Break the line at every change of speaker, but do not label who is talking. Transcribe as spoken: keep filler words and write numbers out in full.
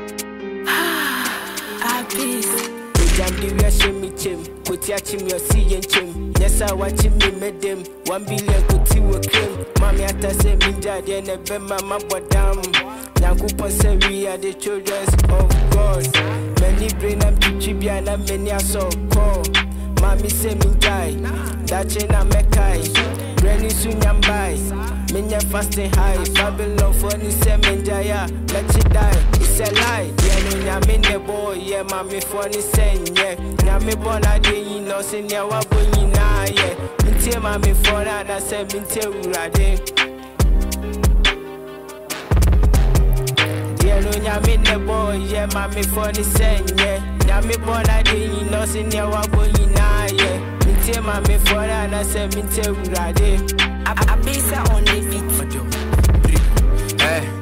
Jam the rush me chim, put ya chim your sea and chim. Yes, I watch him, me made them. One billion could see what came. Mammy, I tell say, Minja, then a bem, mamma, but damn. Yankupa say, we are the children of God. Many brain and Pichibia, and many are so call. Mammy say, Minja, that chain I make high. Granny soon yam by. Minya fasting high. Babylon for the semen jaya. Let you die. It's a lie. Yeah, no, yamin the boy. Yeah, mammy for the sen. Yeah, yami born a day. You know, senior wabuni na. Yeah, minty mammy for that. I said, minty urade. Yeah, no, yamin the boy. Yeah, mammy for the sen. Yeah, yami born a day. You know, senior wabuni na. Yeah, minty mammy for that. I said, minty urade. I be on the beat.
Hey.